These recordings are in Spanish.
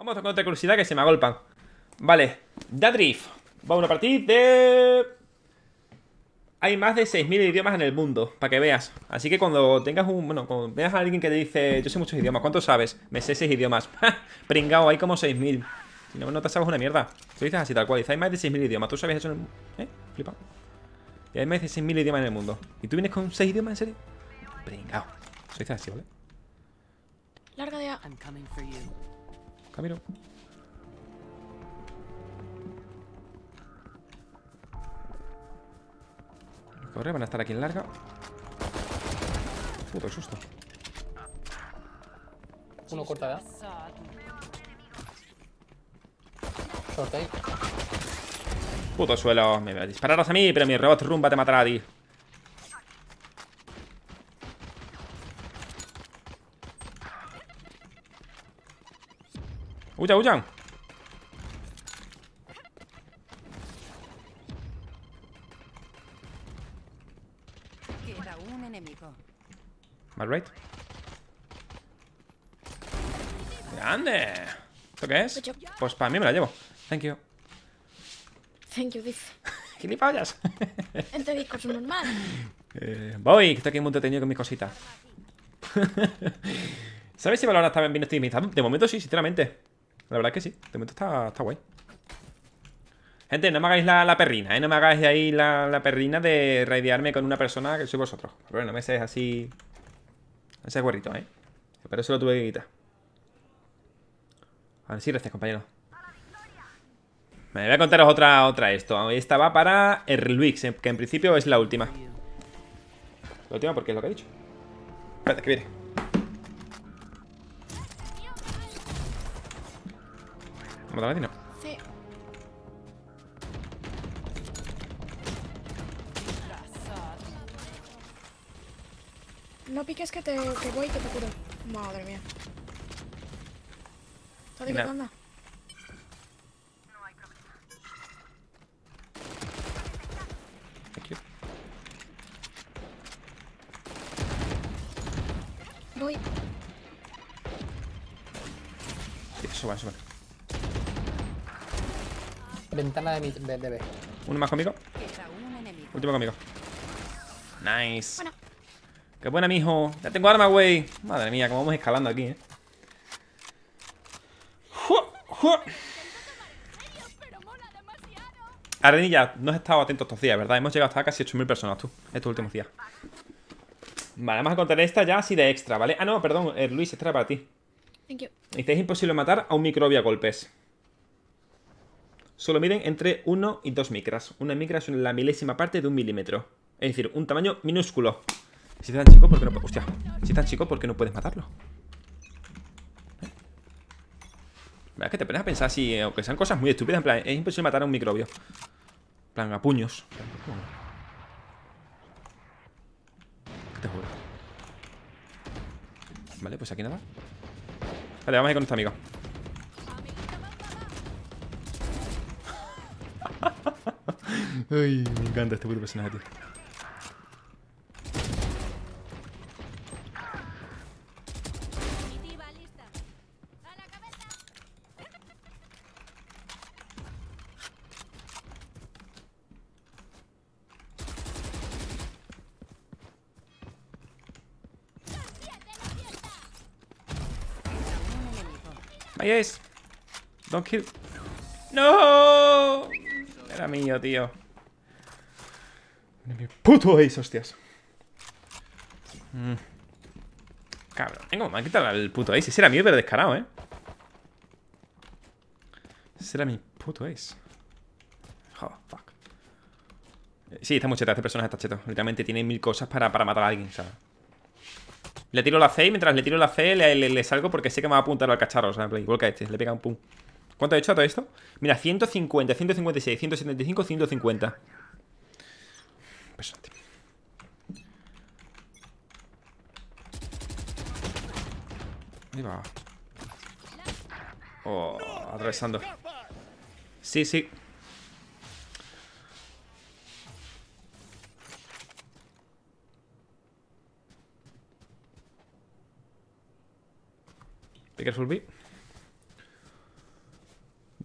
Vamos con otra curiosidad que se me agolpan. Vale, Dadrift. Vamos a una partida de... Hay más de 6.000 idiomas en el mundo, para que veas. Así que cuando tengas un... Bueno, cuando veas a alguien que te dice: yo sé muchos idiomas, ¿cuántos sabes? Me sé 6 idiomas. Pringao, hay como 6.000. Si no, no te sabes una mierda. Tú dices así, tal cual. Dice: hay más de 6.000 idiomas. ¿Tú sabías eso en el... Flipa. Y hay más de 6.000 idiomas en el mundo. ¿Y tú vienes con 6 idiomas, en serio? Pringao. Eso dices así, ¿vale? Larga de A. Camino. Corre, van a estar aquí en larga. Puto susto. Uno corta ya. Short ahí. Puto suelo. Me dispararás a mí, pero mi robot rumba te matará a ti. ¡Huya, huyan! Queda un enemigo. Mal right. ¡Grande! ¿Esto qué es? Pues para mí me la llevo. Thank you. Thank you, dice. ¿Qué le fallas? Entre discos normal. Voy, que estoy aquí muy entretenido con mis cositas. ¿Sabes si Valorant está bien optimizado? De momento sí, sinceramente. La verdad es que sí. De momento está guay. Gente, no me hagáis la perrina, ¿eh? No me hagáis ahí la perrina de raidearme con una persona que soy vosotros. Pero no me seas así... Ese guarrito, ¿eh? Pero eso lo tuve que quitar. A ver si reces, compañero. Me voy a contaros otra esto. Esta va para Erluix, que en principio es la última. La última porque es lo que he dicho. Espérate, que viene. ¿Vamos a la no? Sí. No piques que voy, que te curo. Madre mía. ¿Sabes qué anda? Thank you. Voy. Sí, suban. Ventana de mi de B. Uno más conmigo. Queda un enemigo. Último conmigo. Nice. Bueno. Qué buena, mijo. Ya tengo arma, güey. Madre mía, cómo vamos escalando aquí, Arenilla, no has estado atento estos días, ¿verdad? Hemos llegado hasta casi 8.000 personas, tú, estos últimos días. Vale, vamos a contar esta ya así de extra, ¿vale? Ah, no, perdón, Luis, esta era para ti. Thank you. Dice: es imposible matar a un microbio a golpes. Solo miden entre 1 y 2 micras. Una micra es la milésima parte de un milímetro. Es decir, un tamaño minúsculo. Si es tan chico, ¿por qué no? Hostia, si es tan chico, ¿por qué no puedes matarlo? ¿Verdad que te pones a pensar si, aunque sean cosas muy estúpidas, en plan, es imposible matar a un microbio? En plan, a puños. ¿Qué te juro? Vale, pues aquí nada. Vale, vamos a ir con nuestro amigo. Ay, me encanta este puto personaje, tío. My ace. Don't kill. ¡No! Era mío, tío. Mi puto ace, hostias. Cabrón. Venga, me han quitado el puto ace. Ese era mío, pero descarado, ¿eh? Ese era mi puto ace. Oh, fuck. Sí, está muy cheta. Este personaje está cheto. Literalmente tiene 1000 cosas para matar a alguien, ¿sabes? Le tiro la C y mientras le tiro la C le salgo porque sé que me va a apuntar al cacharro, o sea, igual que a este, le pega un pum. ¿Cuánto he hecho a todo esto? Mira, 150, 156, 175, 150. Impresionante. Ahí va. Oh, atravesando. Sí, sí. Be careful, B.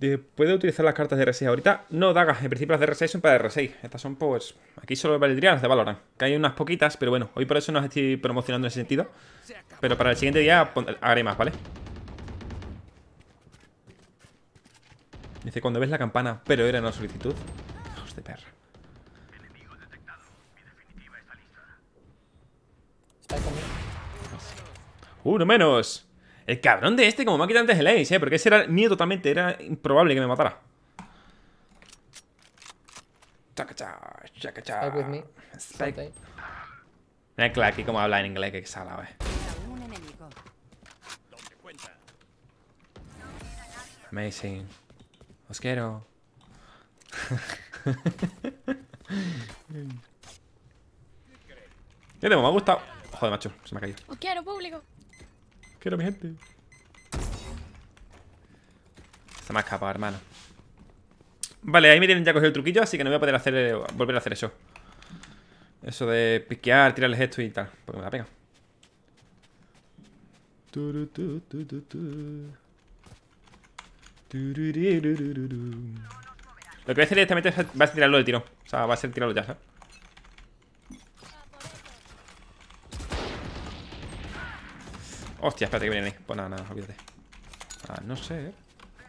¿Puedo utilizar las cartas de R6 ahorita? No, dagas, en principio las de R6 son para R6. Estas son, pues, aquí solo valdrían las de Valorant. Que hay unas poquitas, pero bueno, hoy por eso no las estoy promocionando en ese sentido. Pero para el siguiente día haré más, ¿vale? Dice, cuando ves la campana, pero era una solicitud. Hijos de perra. Está ahí conmigo. No menos. El cabrón de este, como me ha quitado antes el ace, porque ese era mío totalmente. Era improbable que me matara. Chacacha, chacacha. Spike with me. Spike. Short Mira aquí como habla en inglés, que salado, Queda un enemigo. Amazing. Os quiero. Me ha gustado. Joder, macho, se me ha caído. Os quiero, público. Quiero a mi gente. Se me ha escapado, hermano. Vale, ahí me tienen ya cogido el truquillo, así que no voy a poder hacer, volver a hacer eso. Eso de piquear, tirarles esto y tal, porque me la pega. Lo que voy a hacer directamente va a ser tirarlo del tirón. O sea, va a ser tirarlo ya, ¿sabes? Hostia, espérate que vienen ahí. Pues nada, nada, olvídate. Ah, no sé, ¿eh?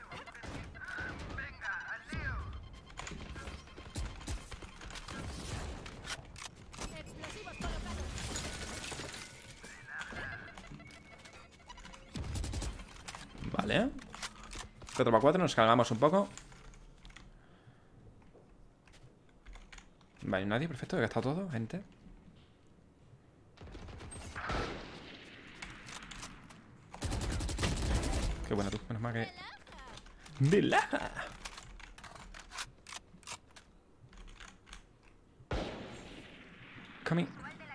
Vale. 4x4, nos calmamos un poco. Vale, nadie, perfecto, he gastado todo, gente. Qué buena tú, menos mal que... ¡Vela! Coming.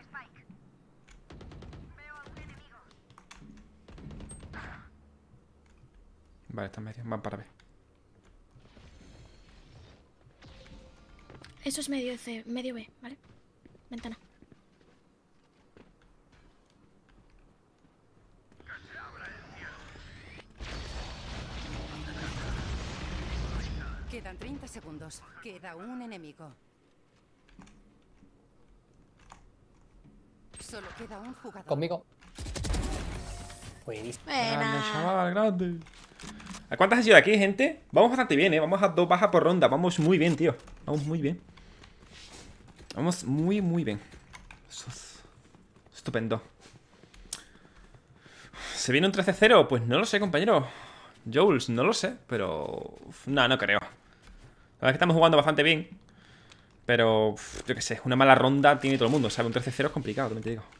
Vale, están medio, van para B. Eso es medio C, medio B, ¿vale? Ventana. Quedan 30 segundos. Queda un enemigo. Solo queda un jugador. Conmigo. Buenísimo. Grande, Buena. chaval, grande. ¿A cuántas han sido aquí, gente? Vamos bastante bien, ¿eh? Vamos a 2 bajas por ronda. Vamos muy bien, tío. Vamos muy bien. Vamos muy, muy bien. Eso es estupendo. ¿Se viene un 13-0? Pues no lo sé, compañero. Jules, no lo sé, pero... No, no creo. La verdad es que estamos jugando bastante bien. Pero, yo qué sé, una mala ronda tiene todo el mundo, ¿sabes? Un 13-0 es complicado, también te digo.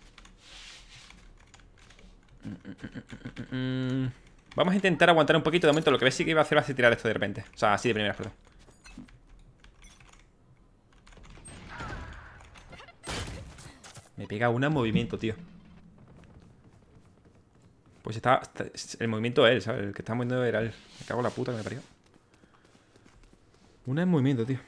Vamos a intentar aguantar un poquito. De momento lo que ves sí que iba a hacer va a ser tirar esto de repente. O sea, así de primeras, perdón. Me pega una en movimiento, tío. Pues está el movimiento él, ¿sabes? El que está moviendo era él. Me cago en la puta que me parió. Una en movimiento, tío.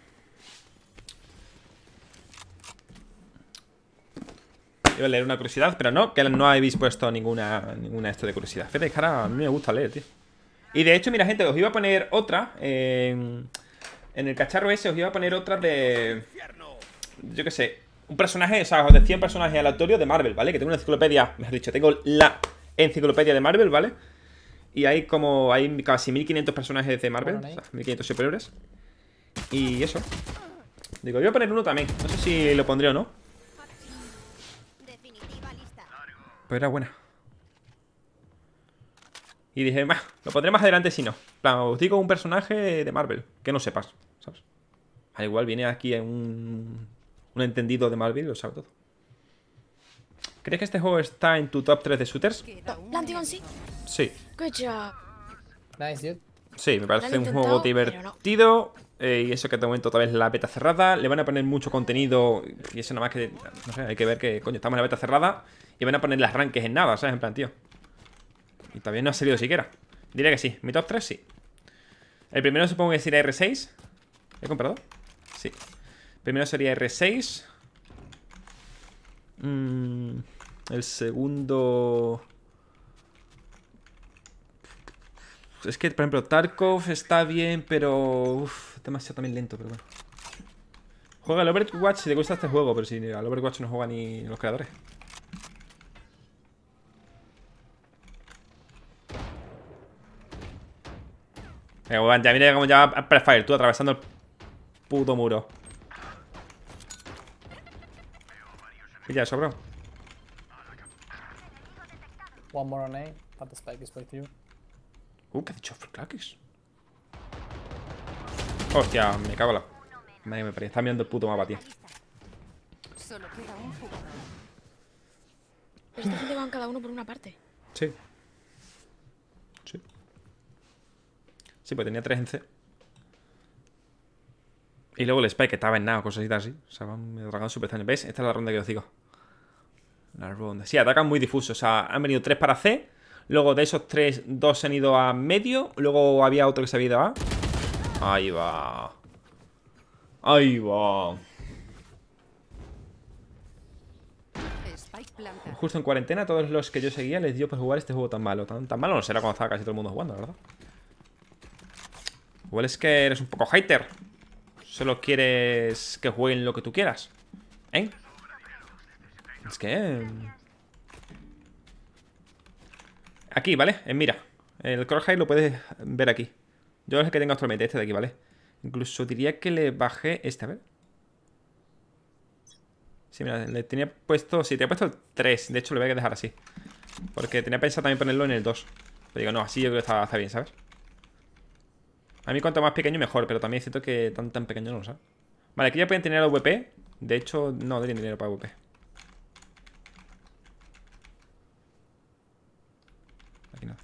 Iba a leer una curiosidad, pero no, que no habéis puesto ninguna esto de curiosidad. Fíjate, cara, a mí me gusta leer, tío. Y de hecho, mira, gente, os iba a poner otra. En el cacharro ese os iba a poner otra de... Yo qué sé. Un personaje, o sea, os decía un personaje aleatorio de Marvel, ¿vale? Que tengo una enciclopedia, mejor dicho, tengo la enciclopedia de Marvel, ¿vale? Y hay como, hay casi 1500 personajes de Marvel, o sea, 1500 superiores. Y eso. Digo, voy a poner uno también. No sé si lo pondré o no. Pero era buena. Y dije, lo pondré más adelante si no. En plan, os digo un personaje de Marvel que no sepas, ¿sabes? Al igual viene aquí un entendido de Marvel y lo sabe todo. ¿Crees que este juego está en tu top 3 de shooters? Queda un Plantigon, sí. Sí. Good job. Nice, dude. Sí, me parece Lo han un juego intentado, pero no. divertido. Y eso que de momento todavía es la beta cerrada. Le van a poner mucho contenido. Y eso nada más que... No sé, hay que ver que, coño, estamos en la beta cerrada. Y van a poner las ranques en nada, ¿sabes? En plan, tío. Y todavía no ha salido siquiera. Diría que sí. Mi top 3, sí. El primero supongo que sería R6. ¿He comprado? Sí. Primero sería R6. El segundo... Es que, por ejemplo, Tarkov está bien, pero... Uf, demasiado también lento, pero bueno. Juega al Overwatch si te gusta este juego, pero si al Overwatch no juega ni los creadores. Ya mira como ya Prefire, tú atravesando el puto muro. Pilla eso, bro. One more on A, but the spike is with you. ¿Qué ha dicho Clackis? Hostia, me cago en la... Madre me paría. Está mirando el puto mapa, tío. Solo queda un jugador. Pero esta gente van cada uno por una parte. Sí. Sí. Sí, pues tenía 3 en C. Y luego el Spike que estaba en nada, cosas así. O sea, van atacando súper extraño. ¿Ves? Esta es la ronda que os digo. La ronda. Sí, atacan muy difusos. O sea, han venido 3 para C. Luego de esos 3, 2 se han ido a medio. Luego había otro que se había ido a... Ahí va. Ahí va. Spike planta. Justo en cuarentena, todos los que yo seguía les dio por jugar este juego tan malo. Tan malo no será cuando estaba casi todo el mundo jugando, la verdad. Igual es que eres un poco hater. Solo quieres que jueguen lo que tú quieras. ¿Eh? Es que... Aquí, ¿vale? En mira. El crosshair lo puedes ver aquí. Yo es el que tengo actualmente, este de aquí, ¿vale? Incluso diría que le bajé este, a ver. Sí, mira, le tenía puesto... Sí, tenía puesto el 3. De hecho, lo voy a dejar así. Porque tenía pensado también ponerlo en el 2. Pero digo, no, así yo creo que está bien, ¿sabes? A mí cuanto más pequeño mejor, pero también siento que tan pequeño no lo sabes. Vale, aquí ya pueden tener VP. De hecho, no tienen dinero para VP. Aquí no.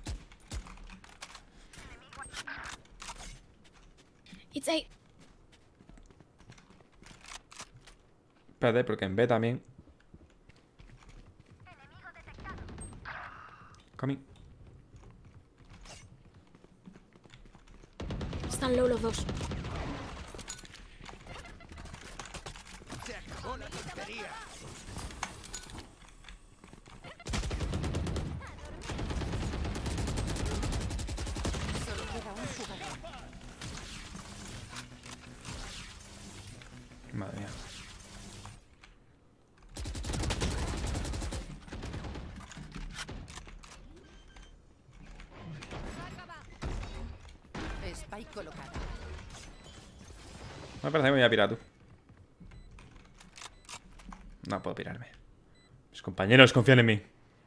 It's A. Espérate, porque en B también. Coming. Están low los dos. Solo queda un jugador. Madre mía. Spike colocada. Me parece que me voy a pirar tú. No puedo pirarme. Mis compañeros confían en mí.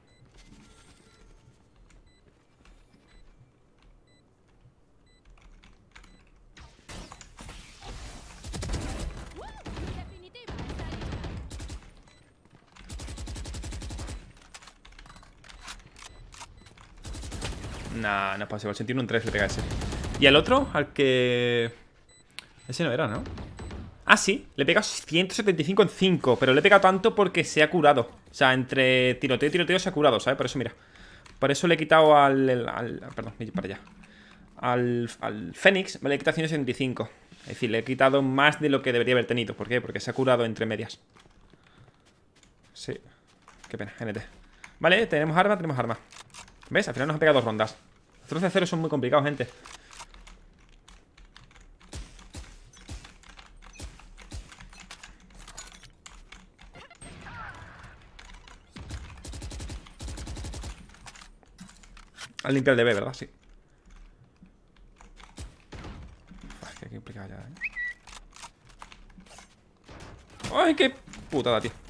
Nah, no es posible. El 81 en 3 le pega ese. Y al otro, al que... Ese no era, ¿no? Ah, sí, le he pegado 175 en 5. Pero le he pegado tanto porque se ha curado. O sea, entre tiroteo y tiroteo se ha curado, ¿sabes? Por eso, mira. Por eso le he quitado perdón, me voy para allá. Al Fénix me le he quitado 175. Es decir, le he quitado más de lo que debería haber tenido. ¿Por qué? Porque se ha curado entre medias. Sí. Qué pena, NT. Vale, tenemos arma. ¿Ves? Al final nos han pegado 2 rondas. Los trozos de cero son muy complicados, gente. Al limpiar el DB, ¿verdad? Sí. Qué complicado ya, ¿eh? ¡Ay, qué putada, tío!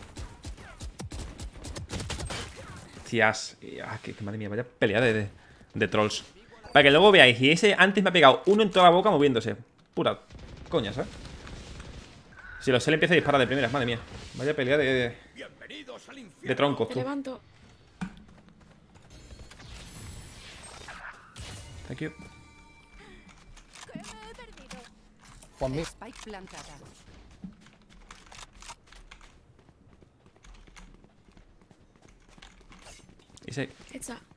Tías. Que madre mía, vaya pelea de trolls. Para que luego veáis. Y ese antes me ha pegado uno en toda la boca moviéndose. Pura coña, ¿sabes? Si lo sé, le empieza a disparar de primeras, madre mía. Vaya pelea de troncos, Te tú. levanto. Thank you. One mid. Spike plantada. Y sí. It's A.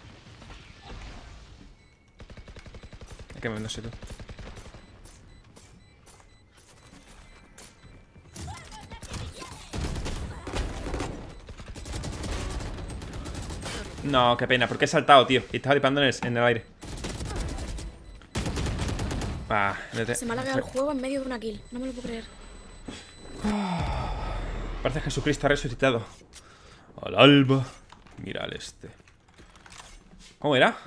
Es que no sé tú. No, qué pena, porque he saltado, tío. Y estaba disparando en el aire. Se me ha lagueado el juego en medio de una kill. No me lo puedo creer. Parece que Jesucristo ha resucitado. Al alba. Mira al este. ¿Cómo era?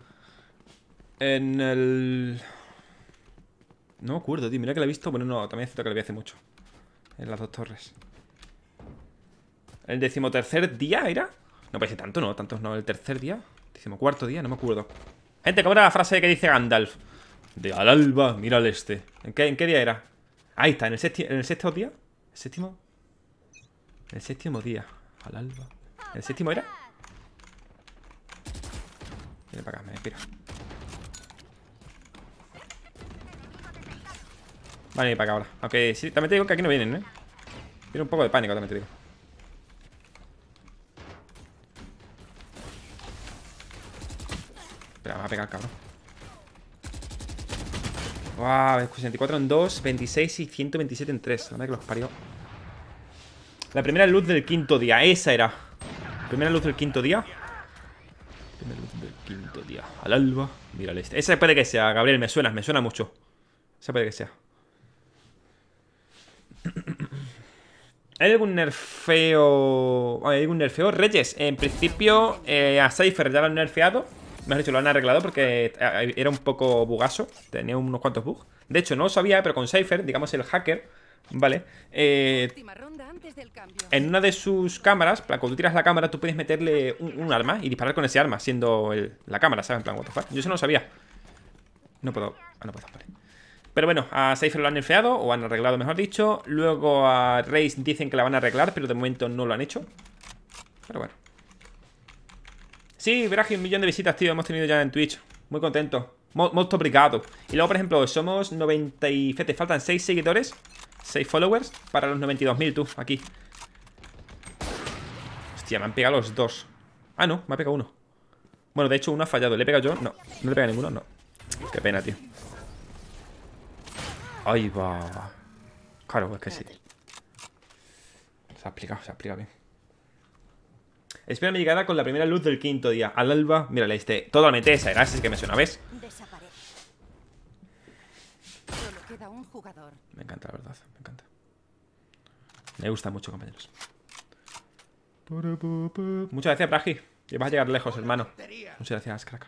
En el... No me acuerdo, tío. Mira que lo he visto. Bueno, no, también es cierto que lo vi hace mucho. En las dos torres. ¿El 13º día era? No parece tanto, no. Tantos no. ¿El tercer día? 14º día, no me acuerdo. Gente, ¿cómo era la frase que dice Gandalf? De al alba, mira al este. ¿En qué día era? Ahí está, en el sexto día. ¿El séptimo? El séptimo día. Al alba. ¿El séptimo era? Viene para acá, me espera. Vale, ir para acá ahora. Aunque sí, también te digo que aquí no vienen, ¿eh? Tiene un poco de pánico, también te digo. Espera, me va a pegar, cabrón. Wow, 64 en 2, 26 y 127 en 3. La verdad que los parió. La primera luz del quinto día, esa era. Primera luz del quinto día. Primera luz del quinto día. Al alba, mira al este. Esa puede que sea, Gabriel, me suena mucho. Esa puede que sea. ¿Hay algún nerfeo? ¿Hay algún nerfeo? Reyes, en principio a Cypher ya lo han nerfeado. Mejor dicho, lo han arreglado porque era un poco bugazo. Tenía unos cuantos bugs. De hecho, no lo sabía, pero con Cypher, digamos el hacker, ¿vale? Última ronda antes del cambio. En una de sus cámaras, cuando tú tiras la cámara, tú puedes meterle un arma y disparar con ese arma, siendo la cámara, ¿sabes? En plan, what the fuck. Yo eso no lo sabía. No puedo. No puedo, vale. Pero bueno, a Cypher lo han nerfeado, o han arreglado, mejor dicho. Luego a Raze dicen que la van a arreglar, pero de momento no lo han hecho. Pero bueno. Sí, Bragi, 1 millón de visitas, tío, hemos tenido ya en Twitch. Muy contento. Molto obrigado. Y luego, por ejemplo, somos 90 y... Fíjate, faltan 6 seguidores, 6 followers para los 92.000, tú, aquí. Hostia, me han pegado los dos. Ah, no, me ha pegado uno. Bueno, de hecho, uno ha fallado. ¿Le he pegado yo? No, no le pega ninguno, no. Qué pena, tío. Ahí va. Claro, es que sí. Se ha explicado bien. Espera mi llegada con la primera luz del quinto día. Al alba, mírale, totalmente esa era, así que me suena, ¿ves? Solo queda un jugador. Me encanta, la verdad, me encanta. Me gusta mucho, compañeros. Muchas gracias, Bragi. Que vas a llegar lejos, hermano. Muchas gracias, crack.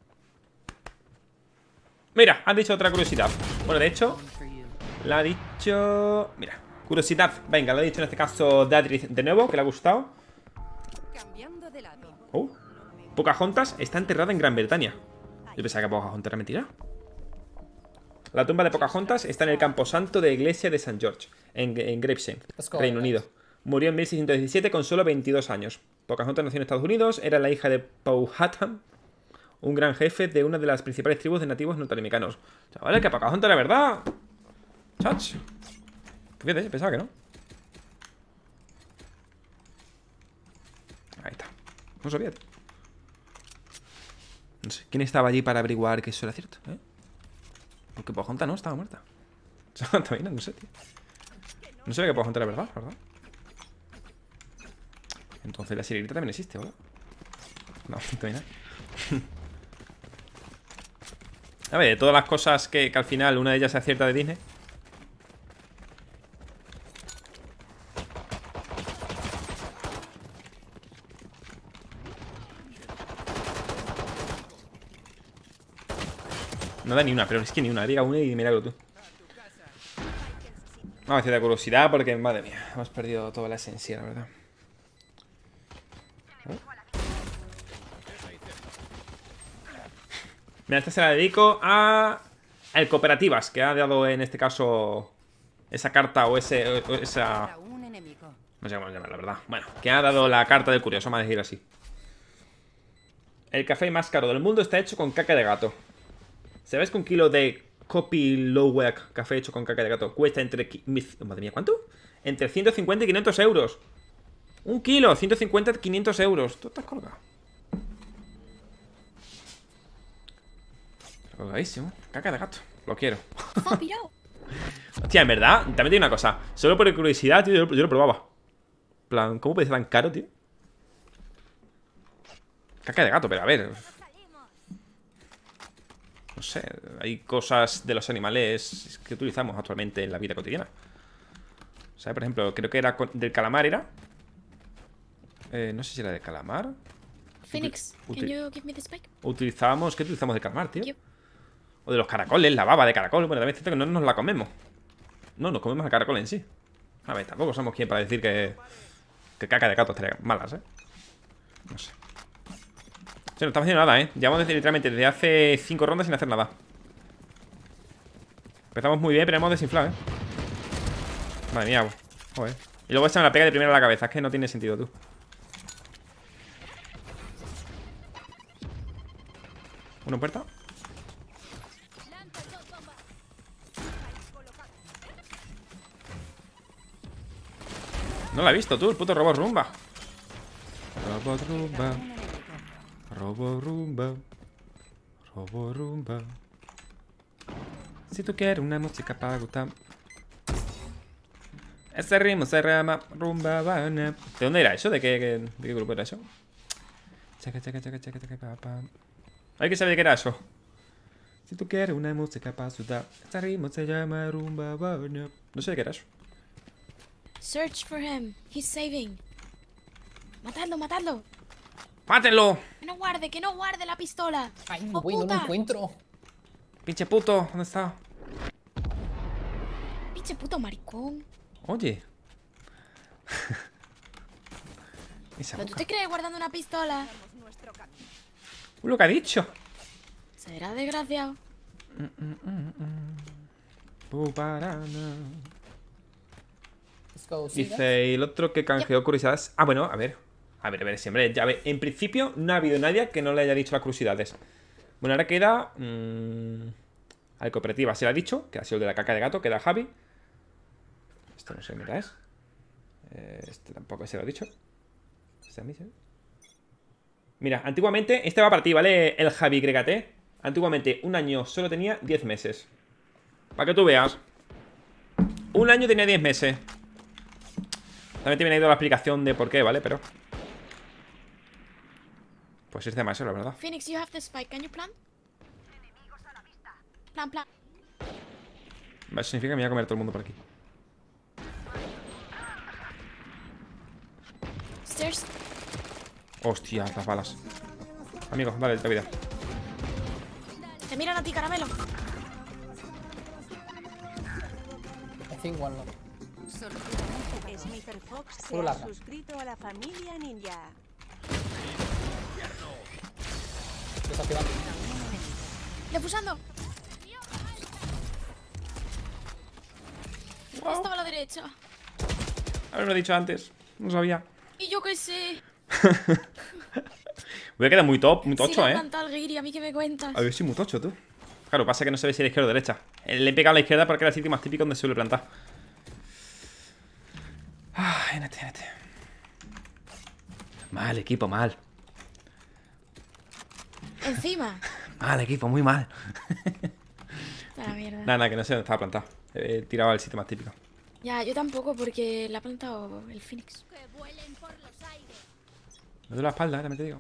Mira, han dicho otra curiosidad. Bueno, de hecho, la ha dicho... Mira, curiosidad. Venga, lo ha dicho en este caso Dadriz de nuevo, que le ha gustado. Cambiando de lado. Pocahontas está enterrada en Gran Bretaña. Yo pensaba que Pocahontas era mentira. La tumba de Pocahontas está en el camposanto de la iglesia de St. George, en Gravesend, Reino Unido. Murió en 1617 con solo 22 años. Pocahontas nació en Estados Unidos, era la hija de Powhatan, un gran jefe de una de las principales tribus de nativos norteamericanos. Chavales, que Pocahontas era verdad. Chach. Fíjate, pensaba que no. Ahí está. No sabía. No sé. ¿Quién estaba allí para averiguar que eso era cierto? Porque Pocahontas no estaba muerta. También no sé, tío. No sabía que Pocahontas era verdad. Entonces la sirenita también existe, ¿verdad? No, también no. A ver, de todas las cosas que al final una de ellas se acierta de Disney. No da ni una, pero es que ni una. Diga una y milagro tú. Vamos a hacer de curiosidad porque, madre mía, hemos perdido toda la esencia, la verdad. Mira, esta se la dedico a el Cooperativas, que ha dado en este caso esa carta o esa... No sé cómo llamarla, la verdad. Bueno, que ha dado la carta del curioso, vamos a decir así. El café más caro del mundo está hecho con caca de gato. ¿Sabes que un kilo de Kopi Lower café hecho con caca de gato cuesta entre... Madre mía, ¿cuánto? Entre 150 y 500 euros. Un kilo, 150 y 500 euros. Tú estás colgado. Colgadísimo. Caca de gato. Lo quiero. Hostia, en verdad, también tiene una cosa. Solo por curiosidad, tío, yo lo probaba. En plan, ¿cómo puede ser tan caro, tío? Caca de gato, pero a ver. No sé, hay cosas de los animales que utilizamos actualmente en la vida cotidiana. O sea, por ejemplo, creo que era del calamar, ¿era? No sé si era del calamar. Phoenix, can you give me the spike? Utilizábamos... ¿Qué utilizamos de calamar, tío? Yep. O de los caracoles, la baba de caracol. Bueno, también es cierto que no nos la comemos. No, nos comemos el caracol en sí. A ver, tampoco somos quien para decir que caca de gato estaría malas, ¿eh? No sé. Sí, no estamos haciendo nada, ¿eh? Llevamos literalmente desde hace 5 rondas sin hacer nada. Empezamos muy bien, pero hemos desinflado, ¿eh? Madre mía, joder. Y luego echan la pega de primero a la cabeza. Es que no tiene sentido, tú. ¿Uno en puerta? No la he visto, tú, el puto robot rumba. Robot rumba. Robot rumba. Robot rumba. Si tú quieres una música para gustar. Ese ritmo se llama rumba bana. ¿De dónde era eso? ¿De qué grupo era eso? Chaca, chaca, chaca, chaca, chaca, pa, pa. Hay que saber de qué era eso. Si tú quieres una música para sudar. Ese ritmo se llama rumba bana. No sé de qué era eso. Search for him. He's saving. Matadlo, matadlo. ¡Mátelo! Que no guarde la pistola. Ay, ¡Oh, güey, no lo puta! encuentro. Pinche puto, ¿dónde está? Pinche puto maricón. Oye. Esa ¿Pero tú boca. te crees guardando una pistola? Lo que ha dicho. Será desgraciado. Puparana. Let's go, see that? Dice, y el otro que canjeó curiosidades. Ah, bueno, a ver. A ver, siempre. Ya ve. En principio, no ha habido nadie que no le haya dicho las curiosidades. Bueno, ahora queda. Al cooperativa se le ha dicho, que ha sido el de la caca de gato, queda Javi. Este no sé qué es. Este tampoco se lo ha dicho. Este a mí, ¿sí? Mira, antiguamente, este va para ti, ¿vale? El Javi Gregate. Antiguamente, un año solo tenía 10 meses. Para que tú veas. Un año tenía 10 meses. También te viene ahí la explicación de por qué, ¿vale? Pero... pues es demasiado, la verdad. Phoenix, you have the spike. Can you plant? Plan. Eso significa que me voy a comer todo el mundo por aquí. Stairs. Hostia, las balas. Amigos, vale, te vida. Te miran a ti, caramelo. I think one lock. Solo Sniper Fox se Puro ha larga. suscrito a la familia ninja. Desactivando. Defusando. Estaba a la derecha. Haberlo dicho antes. No sabía. Y yo qué sé. Voy a quedar muy top, muy Si tocho, le ha ¿eh? plantado el guiri, ¿a mí qué me cuentas? A ver si muy tocho, tú. Claro, pasa que no se ve si era izquierda o derecha. Le he pegado a la izquierda porque era el sitio más típico donde se suele plantar. Ah, NT. Mal, equipo, mal. Encima. Mal, equipo, muy mal. A la mierda. Nada, que no sé dónde estaba plantado. He tirado al sitio más típico. Ya, yo tampoco, porque la ha plantado el Phoenix. Me duele la espalda, también te digo.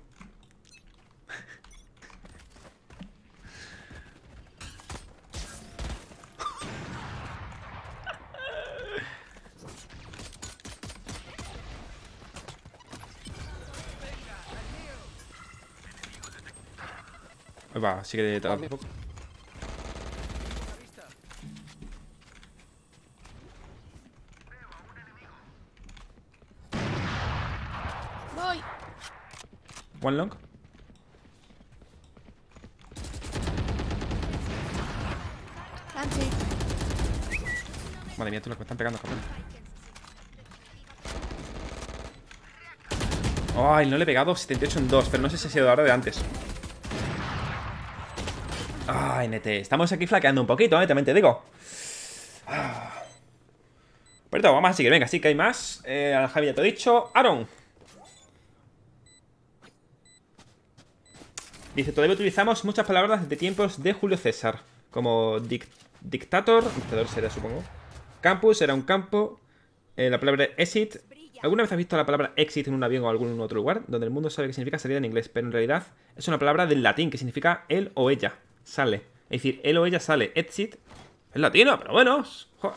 Ahí va, sí que tarda un poco. Voy. One long. Planche. Madre mía, tú lo que me están pegando, cabrón. Ay, no le he pegado 78 en 2, pero no sé si ha sido ahora o de antes. Ay, NT. Estamos aquí flaqueando un poquito, también te digo. Pero vamos a seguir, venga, sí que hay más. Al Javi ya te he dicho. Aaron. Dice, todavía utilizamos muchas palabras de tiempos de Julio César. Como dictator será, supongo. Campus era un campo. La palabra exit ¿Alguna vez has visto la palabra exit en un avión o algún otro lugar? Donde el mundo sabe que significa salida en inglés, pero en realidad es una palabra del latín que significa él o ella sale. Es decir, él o ella sale. Exit es latino, pero bueno. Joder.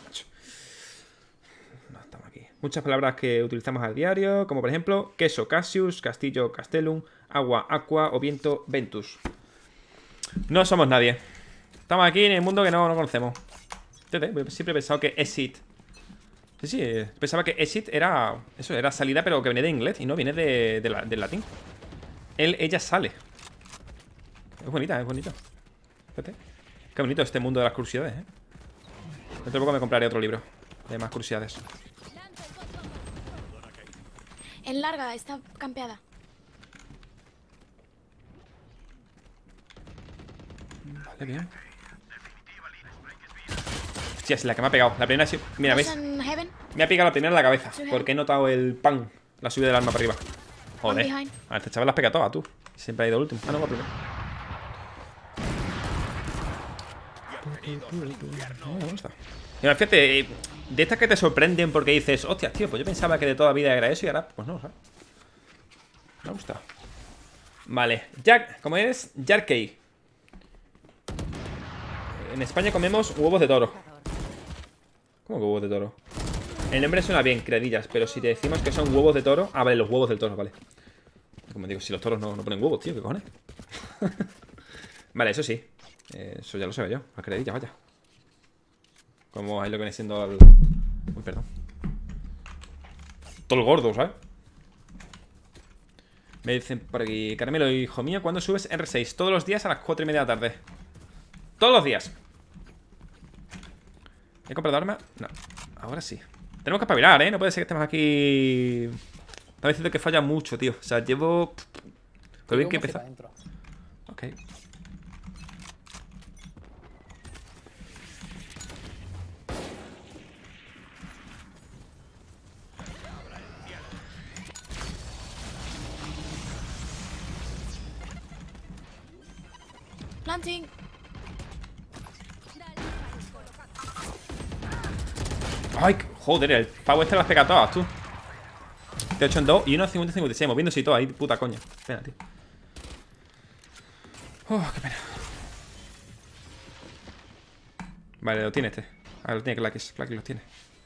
No estamos aquí. Muchas palabras que utilizamos a diario, como por ejemplo queso, Cassius, castillo, castellum, agua, aqua o viento, ventus. No somos nadie. Estamos aquí en el mundo que no conocemos. Siempre he pensado que exit. Sí, pensaba que exit era eso, era salida, pero que viene de inglés y no viene del latín. Él, ella sale. Es bonita, es bonito. Fíjate. Qué bonito este mundo de las curiosidades, ¿eh? Dentro de poco me compraré otro libro de más curiosidades. En larga, está campeada. Vale, bien. Hostia, es la que me ha pegado. La primera, mira, ¿ves? En Heaven. Me ha pegado la primera en la cabeza. Porque he notado el pan. La subida del arma para arriba. Joder. One behind. A este chaval las pega todas, tú. Siempre ha ido el último. Ah, no, va primero. No, me gusta. Mira, fíjate, de estas que te sorprenden porque dices, hostia, tío, pues yo pensaba que de toda vida era eso y ahora, pues no, ¿sabes? Me gusta. Vale, Jack, ¿cómo es? Jarkey. En España comemos huevos de toro. ¿Cómo que huevos de toro? El nombre suena bien, credillas, pero si te decimos que son huevos de toro... Ah, vale, los huevos del toro, vale. Como digo, si los toros no ponen huevos, tío, ¿qué cojones? Vale, eso sí. Eso ya lo sé yo, las credillas, vaya. Como ahí lo que viene siendo el... Uy, perdón. Todo el gordo, ¿sabes? Me dicen por aquí, Carmelo, hijo mío, ¿cuándo subes R6? Todos los días a las 4:30 de la tarde. Todos los días. ¿He comprado arma? No, ahora sí. Tenemos que espabilar, ¿eh? No puede ser que estemos aquí... Estaba diciendo que falla mucho, tío. O sea, llevo... Pero bien que empezar. Ok. Planting. Ay, joder, el pavo este las pega todas, tú. De 8 en 2 y 1 en 50-56, moviéndose y todo ahí, puta coña. Pena, tío. Qué pena. Vale, lo tiene este. Ah, lo tiene Clackis. Clackis los tiene.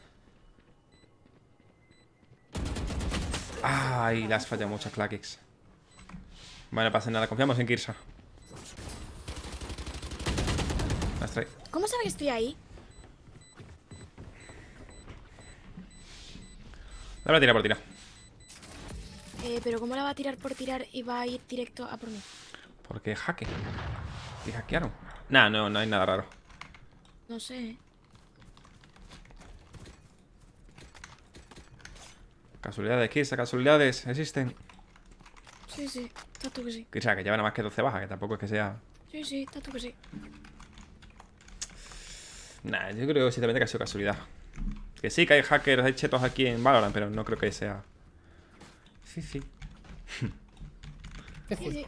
Ay, las falla muchas Clackix. Vale, no pasa nada, confiamos en Kirsa. Las trae. ¿Cómo sabe que estoy ahí? La voy a tirar por tirar. Pero ¿cómo la va a tirar por tirar y va a ir directo a por mí? Porque hacke. ¿Y hackearon? Nah, no hay nada raro. No sé. Casualidades, Kirsa, casualidades. Existen. Sí, sí, está tú que sí. Kirsa, que lleva nada más que 12 bajas, que tampoco es que sea... Sí, sí, está tú que sí. Nah, yo creo que simplemente que ha sido casualidad. Que sí, que hay hackers, hay chetos aquí en Valorant, pero no creo que sea... Sí, sí. Sí, sí.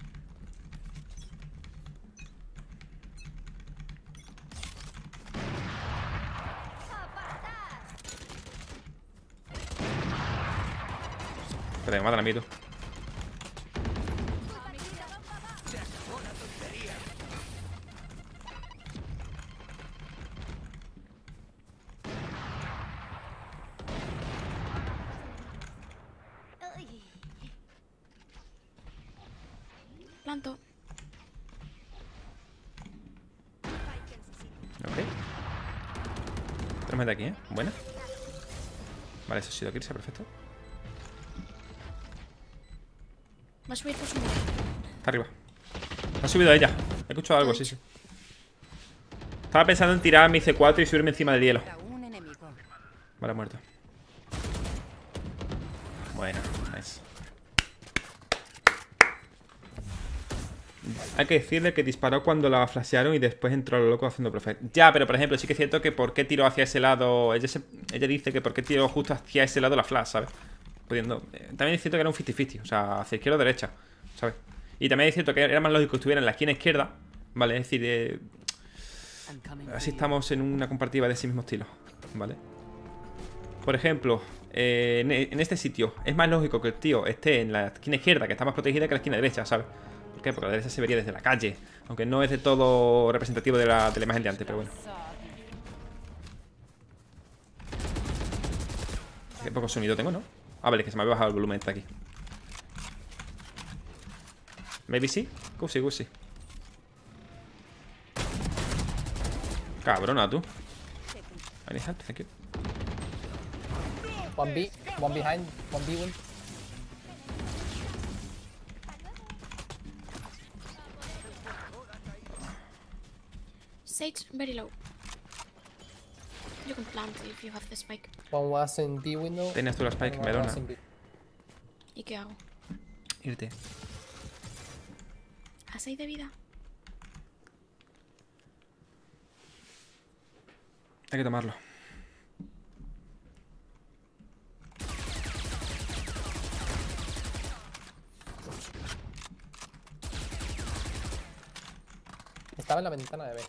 Espera, me matan a mí, tú. Planto. Ok. Tenemos gente aquí, ¿eh? Buena. Vale, eso ha sido Kirsa, perfecto. Va a subir por su muro. Está arriba. Ha subido ella. He escuchado algo, sí, sí. Estaba pensando en tirar mi C4 y subirme encima del hielo. Queda un enemigo. Vale, muerto. Bueno, nice. Hay que decirle que disparó cuando la flashearon y después entró a lo loco haciendo profe. Ya, pero por ejemplo, sí que es cierto que por qué tiró hacia ese lado. Ella dice que por qué tiró justo hacia ese lado la flash, ¿sabes? Pudiendo. También es cierto que era un 50-50, o sea, hacia izquierda o derecha, ¿sabes? Y también es cierto que era más lógico que estuviera en la esquina izquierda, ¿vale? Es decir, así estamos en una comparativa de ese mismo estilo, ¿vale? por ejemplo, en este sitio, es más lógico que el tío esté en la esquina izquierda, que está más protegida, que la esquina derecha, ¿sabes? ¿Por qué? Porque la derecha se vería desde la calle. Aunque no es de todo representativo de la imagen de antes, pero bueno. Qué poco sonido tengo, ¿no? Ah, vale, que se me había bajado el volumen de aquí. Maybe sí. Gusi, gusi. Cabrona, tú. I need help, thank you. One B, one behind, one B win. Sage, very low. You can plant if you have the spike. One was in B window. Tienes tú la spike, one Melona. was in B. ¿Y qué hago? Irte. ¿A 6 de vida? Hay que tomarlo. Estaba en la ventana de B.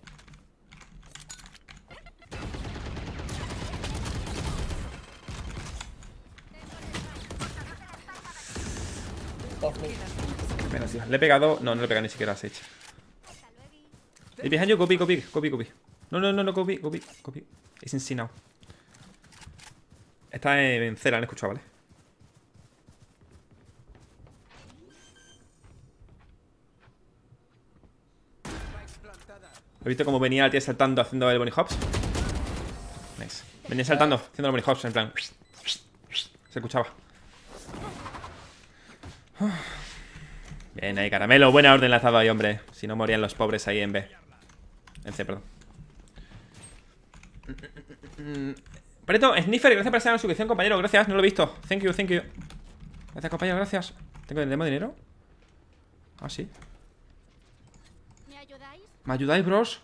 Dos mid. Qué pena, tío. Le he pegado. No, no le he pegado ni siquiera a Sage. Y behind you, copy, copy, copy, copy. No, no, no, no, copy, copy, copy. Es in C now. Está en cera, han escuchado, ¿vale? ¿Has visto cómo venía el tío saltando haciendo el bunny hops? Nice. Venía saltando haciendo el bunny hops en plan. Se escuchaba. Bien ahí, caramelo. Buena orden lanzado ahí, hombre. Si no morían los pobres ahí en B. En C, perdón. Preto, Sniffer, gracias por estar en la suscripción, compañero. Gracias, no lo he visto. Thank you, thank you. Gracias, compañero, gracias. ¿Tenemos dinero? Ah, sí. ¿Me ayudáis? ¿Me ayudáis, bros?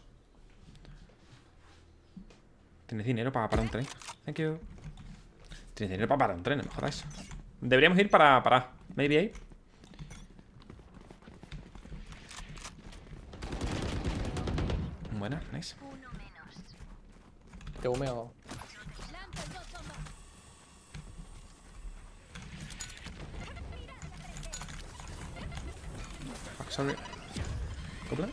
¿Tienes dinero para un tren? Thank you. ¿Tienes dinero para un tren? No me jodáis. Deberíamos ir para maybe ahí. Buena, nice. Te humeo. Fuck, sorry. ¿Copla?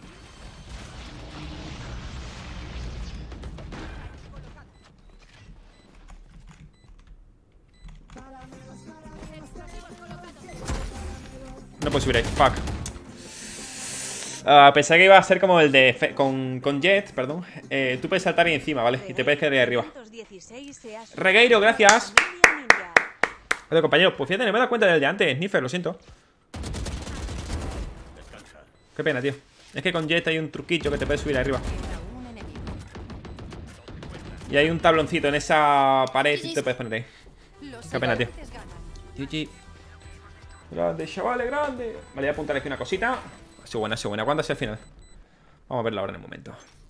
No puedo subir ahí, fuck. Pensé que iba a ser como el de con Jet, perdón. Tú puedes saltar ahí encima, ¿vale? Y te puedes quedar ahí arriba. 916 se ha Regueiro, gracias. Familia Ninja. Vale, compañero, pues fíjate, no me he dado cuenta del de antes. Sniffer, lo siento. Qué pena, tío. Es que con Jet hay un truquillo que te puedes subir ahí arriba. Queda un enemigo. Y hay un tabloncito en esa pared y te puedes poner ahí. Los Qué pena, tío. atacantes ganan. GG. Grande, chavales, grande. Vale, voy a apuntar aquí una cosita. Ha sido buena, ha sido buena. ¿Cuándo es el final? Vamos a verla ahora en el momento.